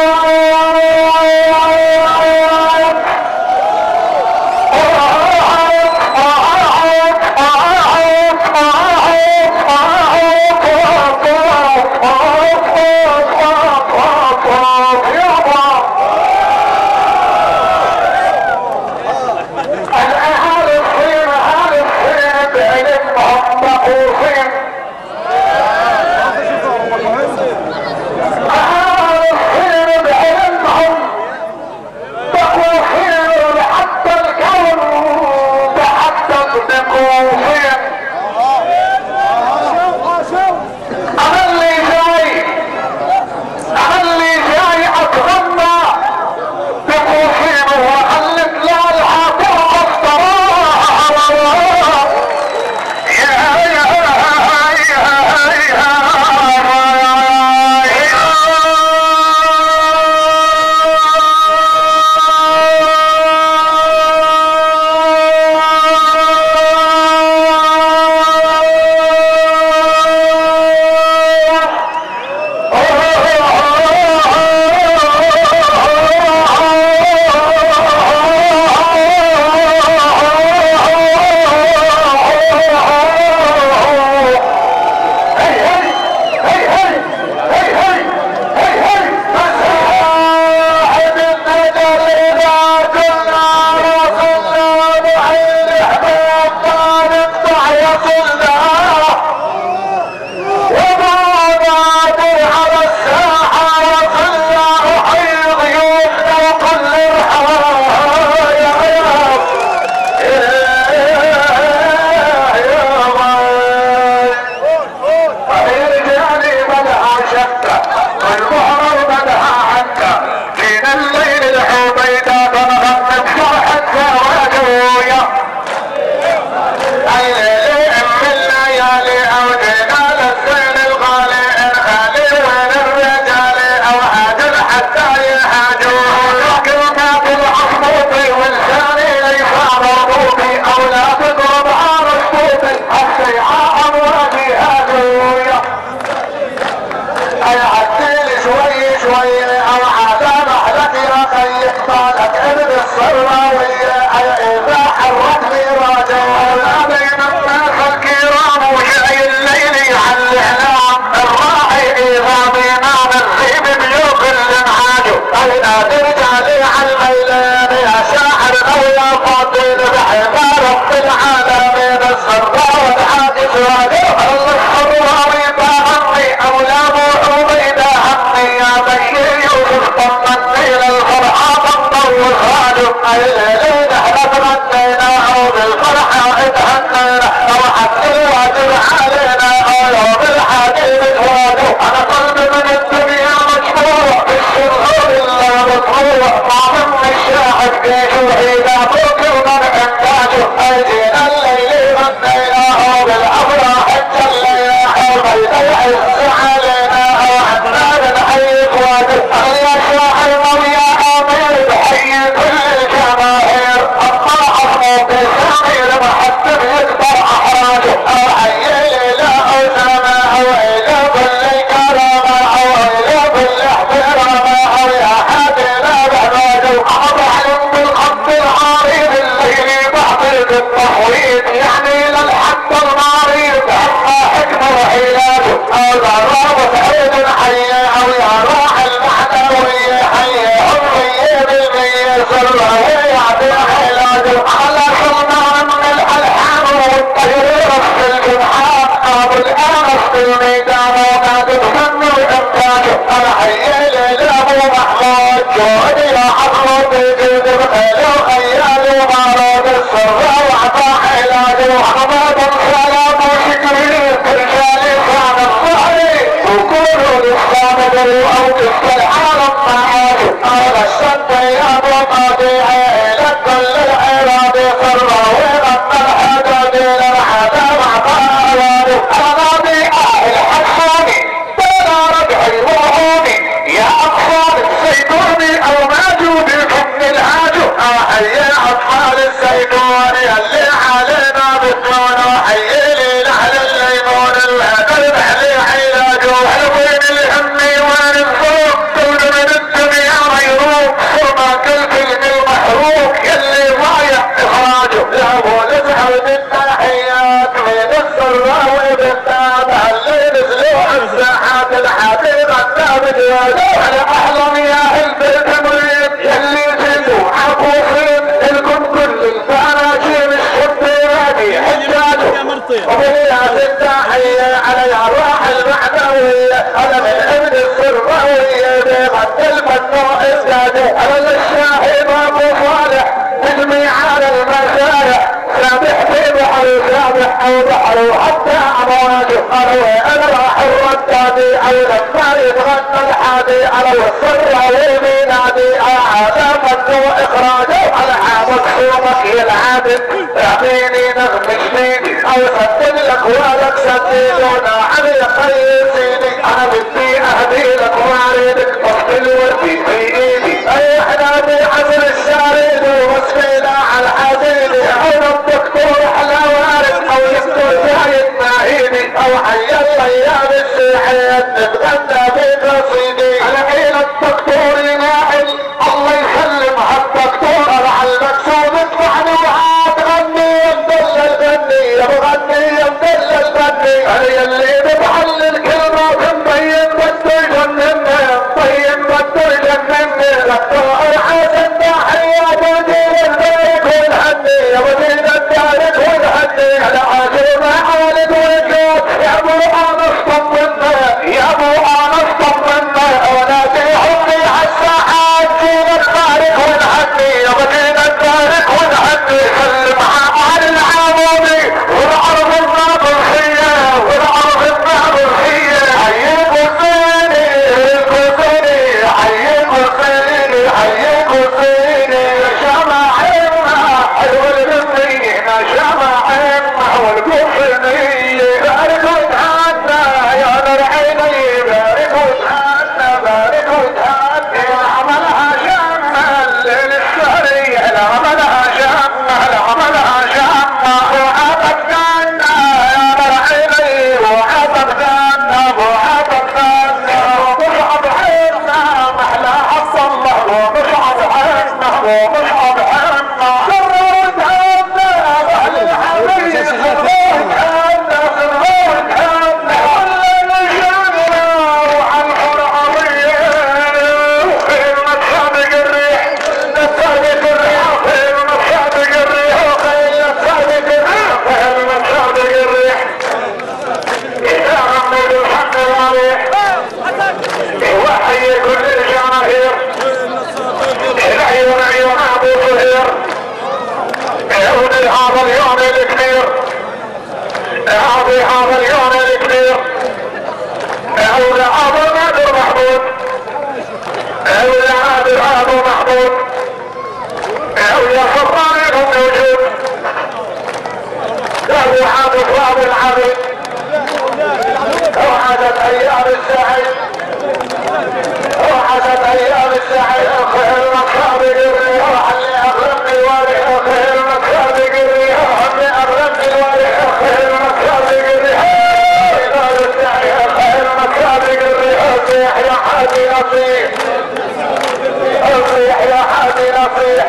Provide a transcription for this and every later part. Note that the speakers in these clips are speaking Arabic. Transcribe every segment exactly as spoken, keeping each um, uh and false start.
حلوين الهم وين الفوق كل من الدنيا فنو الزاده على الشاهد ابو صالح تجمي على المشايع سابح في بحر سابح او بحر حتى امواجه اروي انا راح الردادي او لما يتغنى الحادي على السر وينادي هذا فنو اخراجه على مكسومك يلعب اعطيني نغمة جديد او سدد لك ولك سددونا علي خيسيني انا بدي اهدي لك واردك وقت الوردي في ايدي اي احنا بعصر الشارد ووصفينا على الحديد او الدكتور احلى وارد او يكتب جايد ماهيني او حي الايام السيحيات نتغنى بقصيدي على حين الدكتور يناعل الله يسلم هالدكتور على المكسوم اطلعني وعاد غني يمدل الغني يا مغني يمدل الغني انا اللي ببحل الكلمة مبين بده يجنني مبين بده يجنني دكتور حسن تحية مدير البيت والهني يا مدير الدارك والهني على عاجل معالد والجود يا ابو انس طمنا يا ابو انس طمنا ونادي حبي عالساحات دين البارك والهني يا مدير الدارك والهني سلم على العمودي والارض النابلسية والارض النابلسية حييكوا فيني كفيني حييكوا فيني حييكوا فيني شمعنا حلو البنية شمعنا والقفنية بارك وتهنى يا نور عيني بارك وتهنى بارك وتهنى عملها شمع الليل السهري عملها شمع عملها شمع وعطت جنة يا نور عيني وعطت جنة وعطت جنة ومصعب عيننا محلى حص الله ومصعب عيننا ومصعب عيننا سرور عيننا اهل الحبيب سرور عيننا سرور عيننا كل جنة وعن الحرامية وخير ما تسابق الريح تسابق الريح وخير ما تسابق الريح وخير ما تسابق الريح وخير ما تسابق الريح يا عمي بالحق الريح وحي كل الجماهير العيون عيون ابو طهير عيون هذا اليوم الكبير هذه هذا اليوم الكبير عيون ابو نادر محمود عيون نادر ابو محمود عيون سلطان ابو موجود ابو عابد وابو العبد وعدت ايام السعيد وعدت ايام السعيد خير مكابق الريح اللي اغرقني الوريح خير مكابق الريح اللي اغرقني الوريح خير مكابق الريح خير السعيد خير مكابق الريح صيح يا حادي نصيح صيح يا حادي نصيح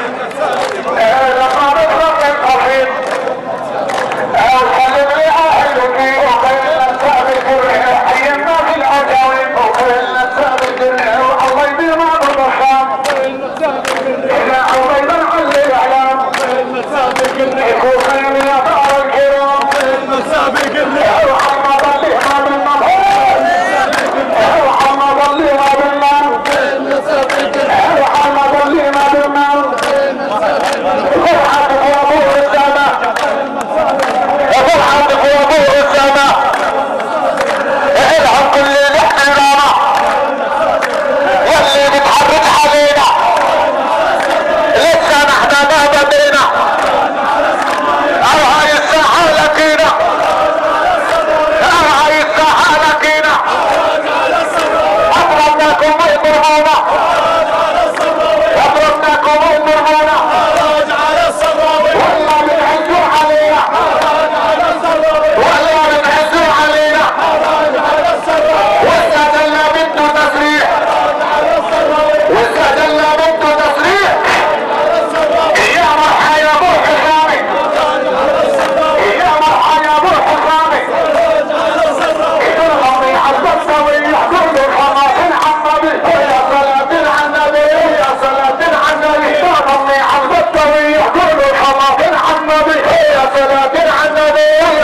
لما نطلق القصيد الكلم لي اهلك وخير السابق الريح حينا في العجاوب وخير السابق الريح الله يبيض الرحام الى الله يبيض الاعلام يكون خير يا دار الكرام ارحم ظليها بالنار ارحم ظليها بالنار ارحم ظليها بالنار فرحتك يا ابو السماء فرحتك يا ابو السماء العب كل الاحترام واللي بتحرك علينا لسه نحن ما بدينا او هاي الساحه لكينا او هاي الساحه لكينا اضربناكم بالبرهانه اضربناكم بالبرهانه والله بنعزوا علينا والله بنعزوا علينا واستدلنا بده تصريح واستدلنا بده تصريح يا مرحى يا ابو حسامي يا مرحى يا ابو حسامي يقول على البصوي يحضر الحماس العمبي يا صلاة على النبي يا صلاة على النبي يقول على البصوي يحضر الحماس العمبي يا صلاة على النبي